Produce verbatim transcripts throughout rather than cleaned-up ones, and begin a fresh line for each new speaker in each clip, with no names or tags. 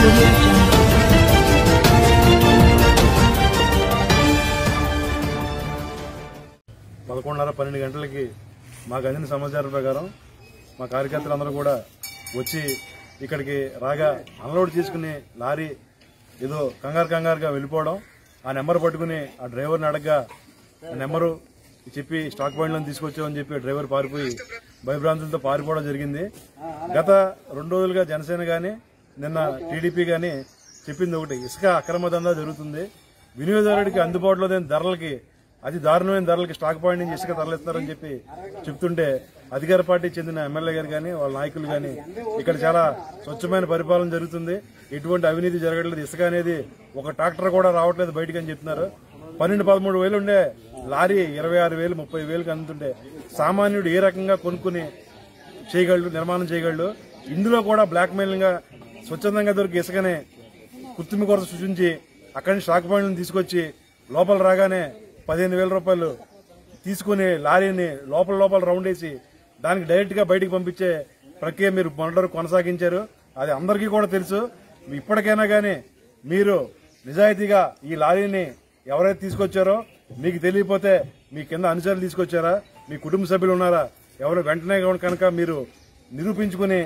పదకొండున్నర పన్నెండు గంటలకి మాకు అందిన సమాచారం ప్రకారం మా కార్యకర్తలందరూ కూడా వచ్చి ఇక్కడికి రాగా అన్లోడ్ చేసుకుని లారీ ఏదో కంగారు కంగారుగా వెళ్ళిపోవడం, ఆ నెంబర్ పట్టుకుని ఆ డ్రైవర్ని అడగగా ఆ నెంబరు చెప్పి స్టాక్ పాయింట్లో తీసుకొచ్చామని చెప్పి డ్రైవర్ పారిపోయి భయభ్రాంతులతో పారిపోవడం జరిగింది. గత రెండు రోజులుగా జనసేన గాని నిన్న టీడీపీ గాని చెప్పింది ఒకటి, ఇసుక అక్రమ దందా జరుగుతుంది, వినియోగదారుడికి అందుబాటులో లేని ధరలకి అతి దారుణమైన ధరలకి స్టాక్ పాయింట్ నుంచి ఇసుక తరలిస్తారని చెప్పి చెప్తుంటే అధికార పార్టీ చెందిన ఎమ్మెల్యే గారు కానీ వాళ్ళ నాయకులు కానీ ఇక్కడ చాలా స్వచ్ఛమైన పరిపాలన జరుగుతుంది, ఎటువంటి అవినీతి జరగట్లేదు, ఇసుక అనేది ఒక ట్రాక్టర్ కూడా రావట్లేదు బయటకు అని చెప్తున్నారు. పన్నెండు పదమూడు వేలు ఉండే లారీ ఇరవై ఆరు వేలు ముప్పై వేలకు అందుతుంటే సామాన్యుడు ఏ రకంగా కొనుక్కుని చేయగలడు, నిర్మాణం చేయగలడు. ఇందులో కూడా బ్లాక్ మెయిలింగ్ గా స్వచ్ఛందంగా దొరికి ఇసుకనే కుర్తిమి కొరత సృష్టించి అక్కడి నుంచి స్టాక్ పాయింట్లను తీసుకొచ్చి లోపల రాగానే పదిహేను వేల రూపాయలు తీసుకుని లారీని లోపల లోపల రౌండ్ వేసి దానికి డైరెక్ట్ గా బయటకు పంపించే ప్రక్రియ మీరు మొన్నటి కొనసాగించారు. అది అందరికీ కూడా తెలుసు. ఇప్పటికైనా గానీ మీరు నిజాయితీగా ఈ లారీని ఎవరైతే తీసుకొచ్చారో మీకు తెలియకపోతే మీ కింద అనుచరులు తీసుకొచ్చారా, మీ కుటుంబ సభ్యులు ఉన్నారా, ఎవరు వెంటనే కనుక మీరు నిరూపించుకుని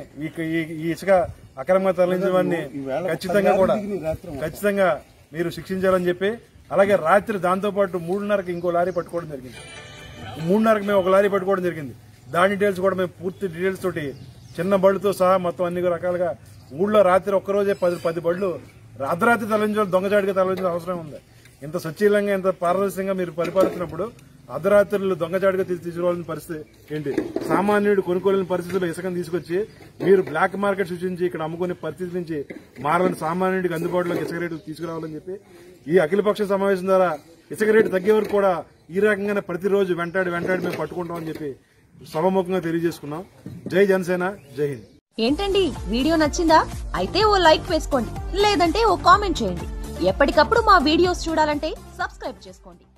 ఈ ఇసుక అక్రమంగా తరలించడాన్ని ఖచ్చితంగా కూడా ఖచ్చితంగా మీరు శిక్షించాలని చెప్పి, అలాగే రాత్రి దాంతో పాటు మూడున్నరకి ఇంకో లారీ పట్టుకోవడం జరిగింది. మూడున్నరకు మేము ఒక లారీ పట్టుకోవడం జరిగింది. దాని డీటెయిల్స్ కూడా మేము పూర్తి డీటెయిల్స్ తోటి చిన్న బళ్ళతో సహా మొత్తం అన్ని రకాలుగా ఊళ్ళో రాత్రి ఒక్కరోజే పది పది బళ్ళు అర్ధరాత్రి తరలించడం, దొంగచాటుగా తరలించడం అవసరం ఉంది. ఇంత స్వచ్ఛీలంగా ఇంత పారదర్శకంగా మీరు పరిపాలిస్తున్నప్పుడు అర్ధరాత్రులు దొంగచాటుగా తీసుకోవాల్సిన పరిస్థితి ఏంటి? సామాన్యుడు కొనుక్కోలేని పరిస్థితుల్లో ఇసుకను తీసుకొచ్చి మీరు బ్లాక్ మార్కెట్ సూచించి ఇక్కడ అమ్ముకునే పరిస్థితి నుంచి మారాలని, సామాన్యుడికి అందుబాటులోకి ఇసుక రేట్లు తీసుకురావాలని చెప్పి ఈ అఖిలపక్ష సమావేశం ద్వారా ఇసుక రేటు తగ్గే వరకు కూడా ఈ రకంగానే ప్రతిరోజు వెంటాడి వెంటాడి మేము పట్టుకుంటామని చెప్పి సభముఖంగా తెలియజేసుకున్నాం. జై జనసేన, జై హింద్.
ఏంటండి వీడియో నచ్చిందా? అయితే ఓ లైక్ వేసుకోండి, లేదంటే ఓ కామెంట్ చేయండి. ఎప్పటికప్పుడు మా వీడియోస్ చూడాలంటే సబ్స్క్రైబ్ చేసుకోండి.